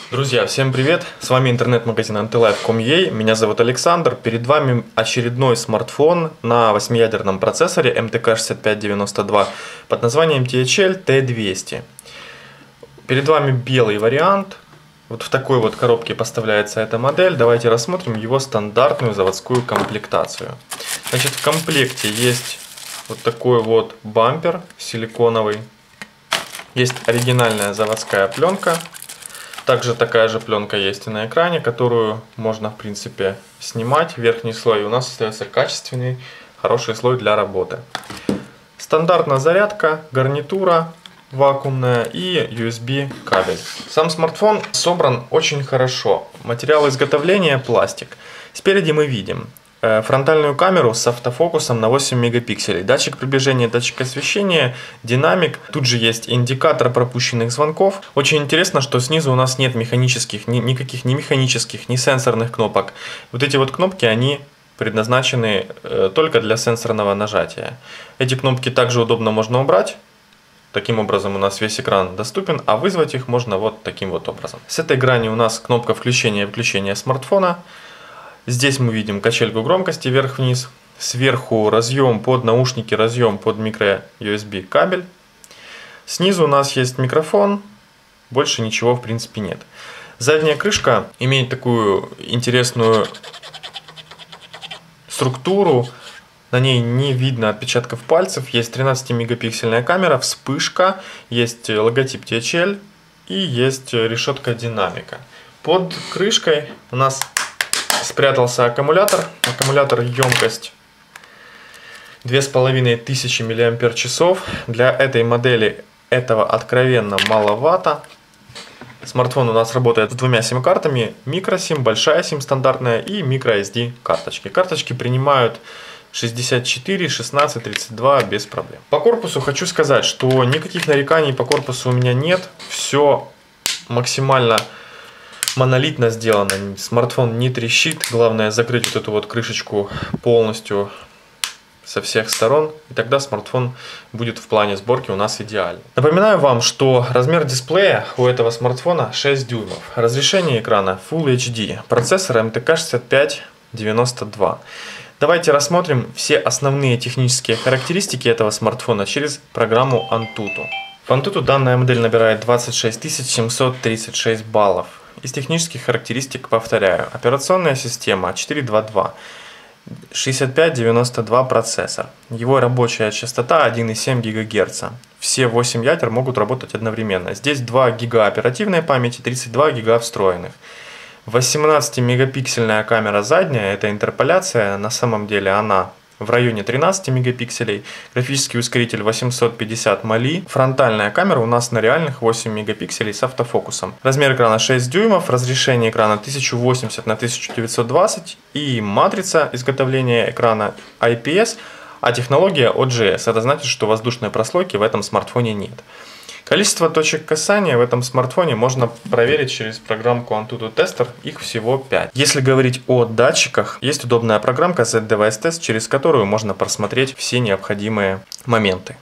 Друзья, всем привет! С вами интернет-магазин antilife.com.ua. Меня зовут Александр. Перед вами очередной смартфон на 8-ядерном процессоре MTK6592 под названием THL T200. Перед вами белый вариант. Вот в такой вот коробке поставляется эта модель. Давайте рассмотрим его стандартную заводскую комплектацию. Значит, в комплекте есть вот такой вот бампер силиконовый. Есть оригинальная заводская пленка. Также такая же пленка есть и на экране, которую можно в принципе снимать. Верхний слой у нас остается качественный, хороший слой для работы. Стандартная зарядка, гарнитура вакуумная и USB кабель. Сам смартфон собран очень хорошо. Материал изготовления пластик. Спереди мы видим фронтальную камеру с автофокусом на 8 мегапикселей, датчик приближения, датчик освещения, динамик. Тут же есть индикатор пропущенных звонков. Очень интересно, что снизу у нас нет механических, никаких ни механических, ни сенсорных кнопок. Вот эти вот кнопки, они предназначены только для сенсорного нажатия. Эти кнопки также удобно можно убрать. Таким образом у нас весь экран доступен, а вызвать их можно вот таким вот образом. С этой грани у нас кнопка включения и выключения смартфона. Здесь мы видим качельку громкости вверх-вниз. Сверху разъем под наушники, разъем под микро-USB кабель. Снизу у нас есть микрофон. Больше ничего в принципе нет. Задняя крышка имеет такую интересную структуру. На ней не видно отпечатков пальцев. Есть 13-мегапиксельная камера, вспышка, есть логотип THL и есть решетка динамика. Под крышкой у нас спрятался аккумулятор. Аккумулятор емкость 2500 мАч. Для этой модели этого откровенно маловато. Смартфон у нас работает с двумя сим-картами. Микросим, большая сим стандартная и microSD карточки. Карточки принимают 64, 16, 32 без проблем. По корпусу хочу сказать, что никаких нареканий по корпусу у меня нет. Все максимально монолитно сделано, смартфон не трещит, главное закрыть вот эту вот крышечку полностью со всех сторон, и тогда смартфон будет в плане сборки у нас идеальный. Напоминаю вам, что размер дисплея у этого смартфона 6 дюймов, разрешение экрана Full HD, процессор MTK6592. Давайте рассмотрим все основные технические характеристики этого смартфона через программу Antutu. В Antutu данная модель набирает 26 736 баллов. Из технических характеристик повторяю. Операционная система 4.2.2, 6592 процессор. Его рабочая частота 1,7 ГГц. Все 8 ядер могут работать одновременно. Здесь 2 ГБ оперативной памяти, 32 ГБ встроенных. 18-мегапиксельная камера задняя, это интерполяция, на самом деле она в районе 13 мегапикселей, графический ускоритель 850 мали, фронтальная камера у нас на реальных 8 мегапикселей с автофокусом. Размер экрана 6 дюймов, разрешение экрана 1080 на 1920 и матрица изготовления экрана IPS, а технология OGS. Это значит, что воздушной прослойки в этом смартфоне нет. Количество точек касания в этом смартфоне можно проверить через программку Antutu Tester, их всего 5. Если говорить о датчиках, есть удобная программка Z-Device Test, через которую можно просмотреть все необходимые моменты.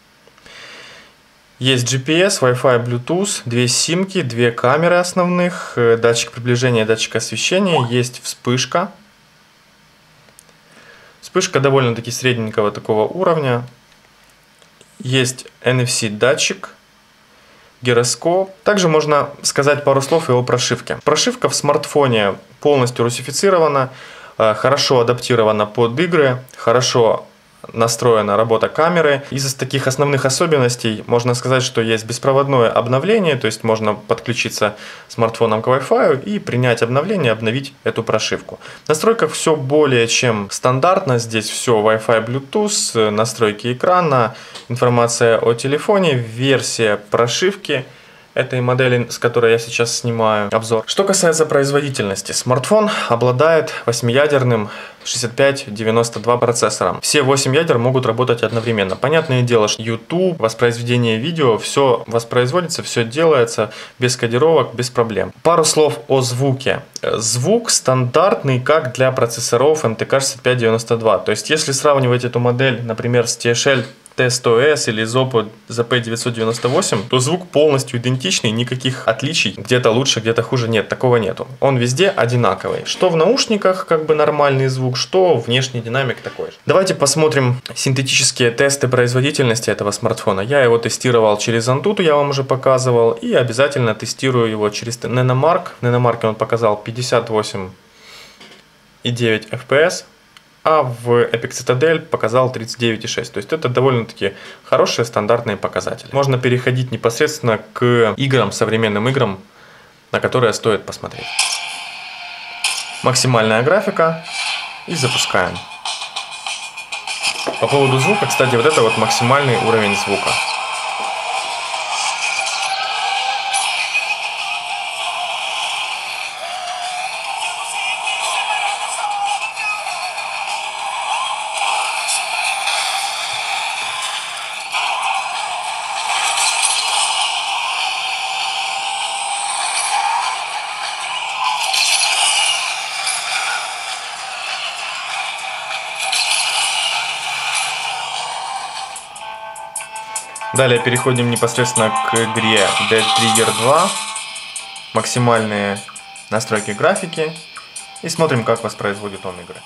Есть GPS, Wi-Fi, Bluetooth, 2 симки, 2 камеры основных, датчик приближения, датчик освещения, есть вспышка. Вспышка довольно-таки средненького такого уровня. Есть NFC датчик, гироскоп. Также можно сказать пару слов и о прошивке. Прошивка в смартфоне полностью русифицирована, хорошо адаптирована под игры, хорошо настроена работа камеры. Из таких основных особенностей можно сказать, что есть беспроводное обновление, то есть можно подключиться смартфоном к Wi-Fi и принять обновление, обновить эту прошивку. В настройках все более чем стандартно, здесь все Wi-Fi, Bluetooth, настройки экрана, информация о телефоне, версия прошивки этой модели, с которой я сейчас снимаю обзор. Что касается производительности, смартфон обладает 8-ядерным 6592 процессором. Все 8 ядер могут работать одновременно. Понятное дело, что YouTube, воспроизведение видео, все воспроизводится, все делается без кодировок, без проблем. Пару слов о звуке. Звук стандартный, как для процессоров MTK6592. То есть, если сравнивать эту модель, например, с THL T100S или ZOPPO ZP998, то звук полностью идентичный, никаких отличий, где-то лучше, где-то хуже, нет, такого нету. Он везде одинаковый. Что в наушниках как бы нормальный звук, что внешний динамик такой же. Давайте посмотрим синтетические тесты производительности этого смартфона. Я его тестировал через Antutu, я вам уже показывал, и обязательно тестирую его через Nanomark. В Nanomark он показал 58,9 FPS. А в Epic Citadel показал 39,6. То есть это довольно-таки хорошие стандартные показатели. Можно переходить непосредственно к играм, современным играм, на которые стоит посмотреть. Максимальная графика. И запускаем. По поводу звука, кстати, вот это вот максимальный уровень звука. Далее переходим непосредственно к игре Dead Trigger 2. Максимальные настройки графики. И смотрим, как воспроизводит он игры.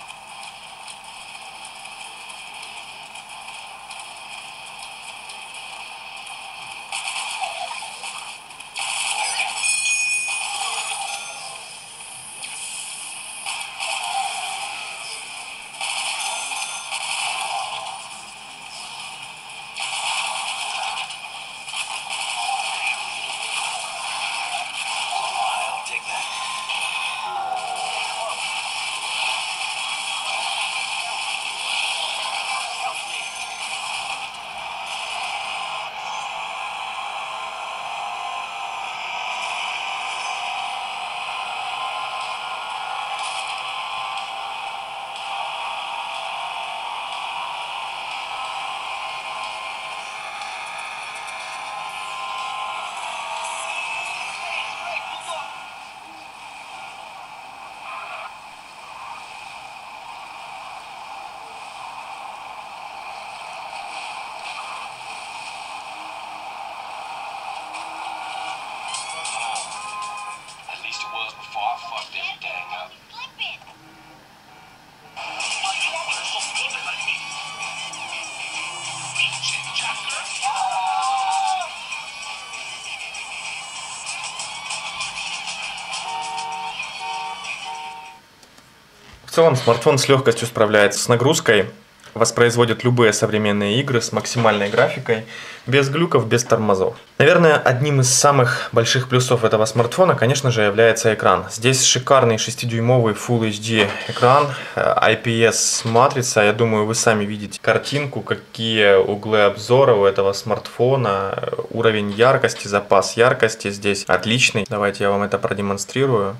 В целом смартфон с легкостью справляется с нагрузкой, воспроизводит любые современные игры с максимальной графикой, без глюков, без тормозов. Наверное, одним из самых больших плюсов этого смартфона, конечно же, является экран. Здесь шикарный 6-дюймовый Full HD экран, IPS матрица. Я думаю, вы сами видите картинку, какие углы обзора у этого смартфона, уровень яркости, запас яркости здесь отличный. Давайте я вам это продемонстрирую.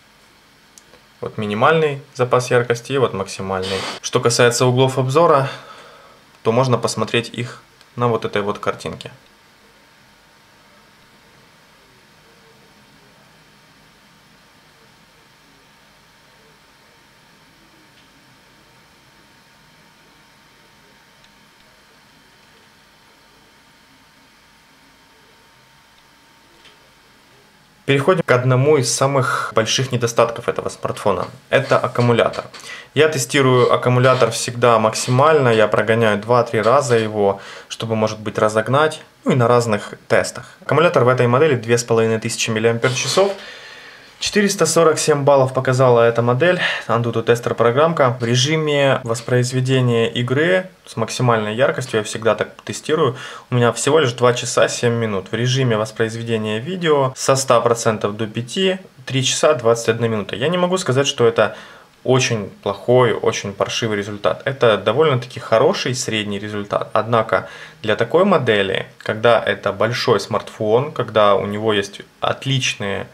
Вот минимальный запас яркости и вот максимальный. Что касается углов обзора, то можно посмотреть их на вот этой вот картинке. Переходим к одному из самых больших недостатков этого смартфона. Это аккумулятор. Я тестирую аккумулятор всегда максимально, я прогоняю 2-3 раза его, чтобы, может быть, разогнать, ну и на разных тестах. Аккумулятор в этой модели 2500 мАч. 447 баллов показала эта модель, Antutu тестер программка. В режиме воспроизведения игры с максимальной яркостью, я всегда так тестирую, у меня всего лишь 2 часа 7 минут. В режиме воспроизведения видео со 100% до 5, 3 часа 21 минута. Я не могу сказать, что это очень плохой, очень паршивый результат. Это довольно-таки хороший средний результат. Однако для такой модели, когда это большой смартфон, когда у него есть отличные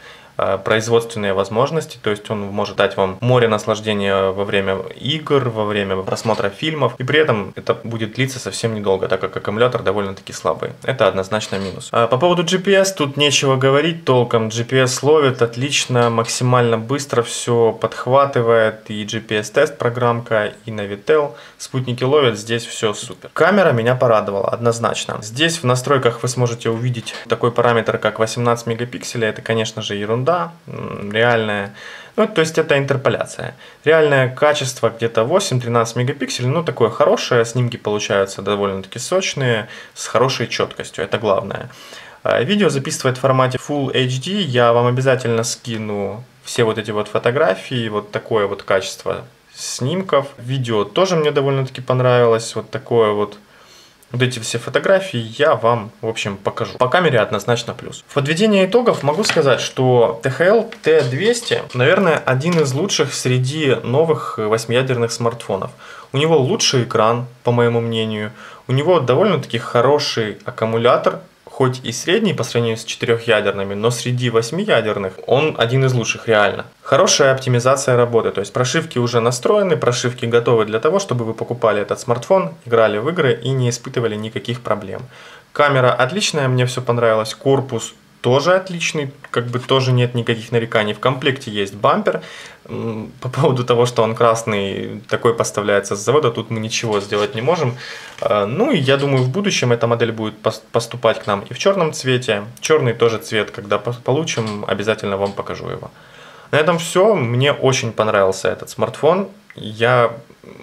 производственные возможности, то есть он может дать вам море наслаждения во время игр, во время просмотра фильмов, и при этом это будет длиться совсем недолго, так как аккумулятор довольно-таки слабый. Это однозначно минус. По поводу GPS тут нечего говорить толком. GPS ловит отлично, максимально быстро все подхватывает, и GPS-тест программка, и Navitel. Спутники ловят, здесь все супер. Камера меня порадовала однозначно. Здесь в настройках вы сможете увидеть такой параметр, как 18 мегапикселей. Это, конечно же, ерунда, реальная. Ну, то есть это интерполяция. Реальное качество где-то 8-13 мегапикселей, ну, такое хорошее. Снимки получаются довольно-таки сочные, с хорошей четкостью, это главное. Видео записывает в формате Full HD. Я вам обязательно скину все вот эти вот фотографии, вот такое вот качество снимков. Видео тоже мне довольно-таки понравилось, вот такое вот. Вот эти все фотографии я вам, в общем, покажу. По камере однозначно плюс. В подведении итогов могу сказать, что TCL T200, наверное, один из лучших среди новых 8-ядерных смартфонов. У него лучший экран, по моему мнению. У него довольно-таки хороший аккумулятор, хоть и средний по сравнению с 4-ядерными, но среди 8-ядерных он один из лучших реально. Хорошая оптимизация работы, то есть прошивки уже настроены, прошивки готовы для того, чтобы вы покупали этот смартфон, играли в игры и не испытывали никаких проблем. Камера отличная, мне все понравилось, корпус тоже отличный, как бы тоже нет никаких нареканий. В комплекте есть бампер. По поводу того, что он красный, такой поставляется с завода, тут мы ничего сделать не можем. Ну и я думаю, в будущем эта модель будет поступать к нам и в черном цвете. Черный тоже цвет, когда получим, обязательно вам покажу его. На этом все. Мне очень понравился этот смартфон. Я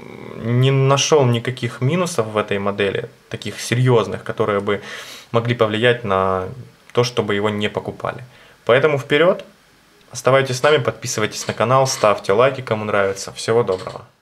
не нашел никаких минусов в этой модели, таких серьезных, которые бы могли повлиять на то, чтобы его не покупали. Поэтому вперед, оставайтесь с нами, подписывайтесь на канал, ставьте лайки, кому нравится. Всего доброго.